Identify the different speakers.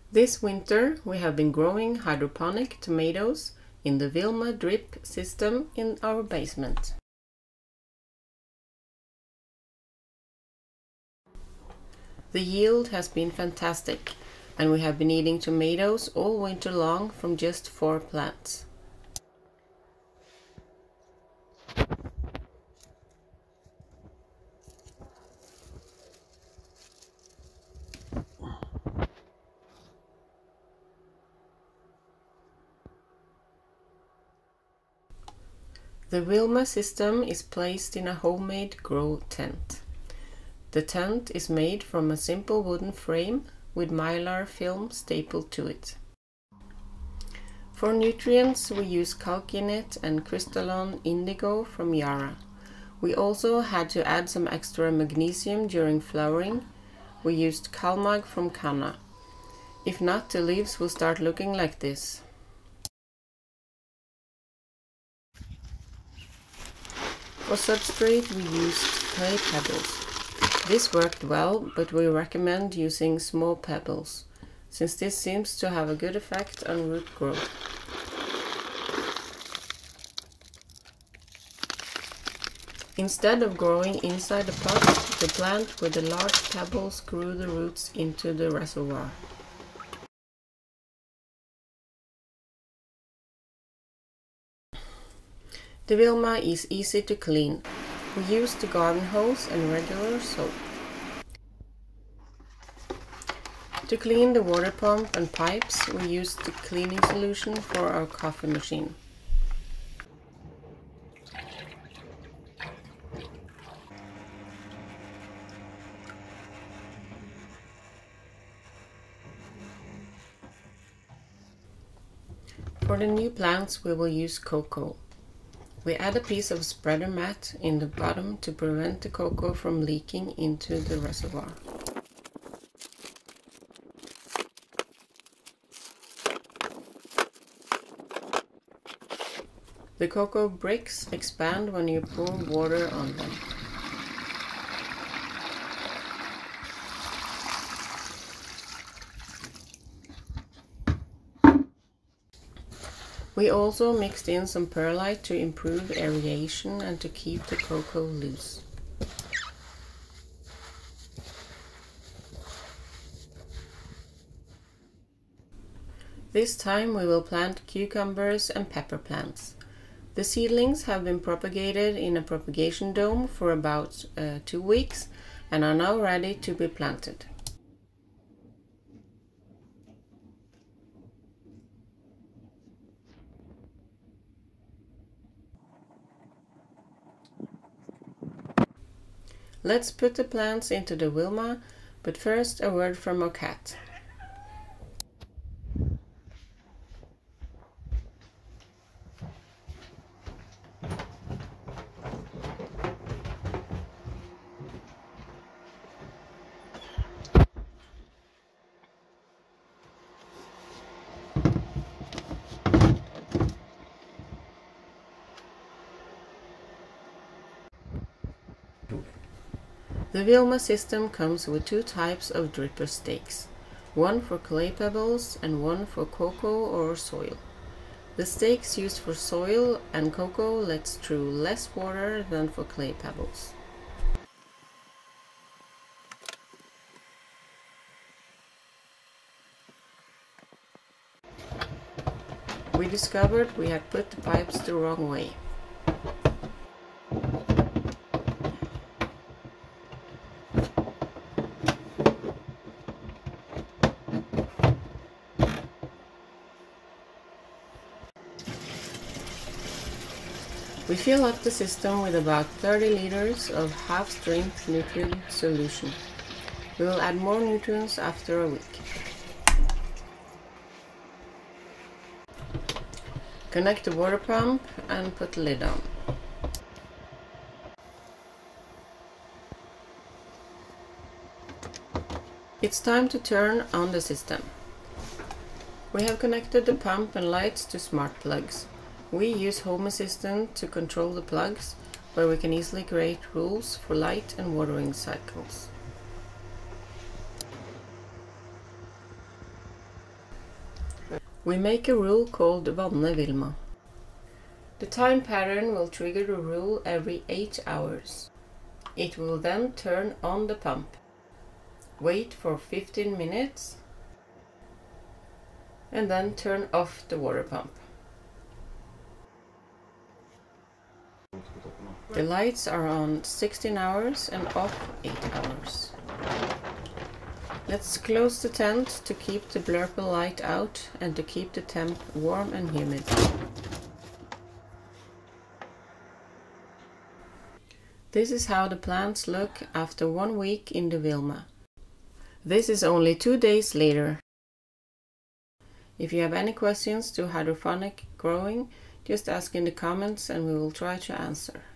Speaker 1: This winter we have been growing hydroponic tomatoes in the Wilma drip system in our basement. The yield has been fantastic, and we have been eating tomatoes all winter long from just 4 plants. The Wilma system is placed in a homemade grow tent. The tent is made from a simple wooden frame with mylar film stapled to it. For nutrients we use calcinet and crystalline indigo from Yara. We also had to add some extra magnesium during flowering. We used Calmag from Canna. If not, the leaves will start looking like this. For substrate we used clay pebbles. This worked well, but we recommend using small pebbles, since this seems to have a good effect on root growth. Instead of growing inside the pot, the plant with the large pebbles grew the roots into the reservoir. The Wilma is easy to clean. We use the garden hose and regular soap. To clean the water pump and pipes, we use the cleaning solution for our coffee machine. For the new plants, we will use coco. We add a piece of spreader mat in the bottom to prevent the coco from leaking into the reservoir. The coco bricks expand when you pour water on them. We also mixed in some perlite to improve aeration and to keep the coco loose. This time we will plant cucumbers and pepper plants. The seedlings have been propagated in a propagation dome for about 2 weeks and are now ready to be planted. Let's put the plants into the Wilma, but first a word from our cat. The Wilma system comes with 2 types of dripper stakes, one for clay pebbles and one for coco or soil. The stakes used for soil and coco lets through less water than for clay pebbles. We discovered we had put the pipes the wrong way. We fill up the system with about 30 liters of half-strength nutrient solution. We will add more nutrients after a week. Connect the water pump and put the lid on. It's time to turn on the system. We have connected the pump and lights to smart plugs. We use Home Assistant to control the plugs, where we can easily create rules for light and watering cycles. We make a rule called Vanne Wilma. The time pattern will trigger the rule every 8 hours. It will then turn on the pump. Wait for 15 minutes and then turn off the water pump. The lights are on 16 hours and off 8 hours. Let's close the tent to keep the blurple light out and to keep the temp warm and humid. This is how the plants look after 1 week in the Wilma. This is only 2 days later. If you have any questions to hydroponic growing, just ask in the comments and we will try to answer.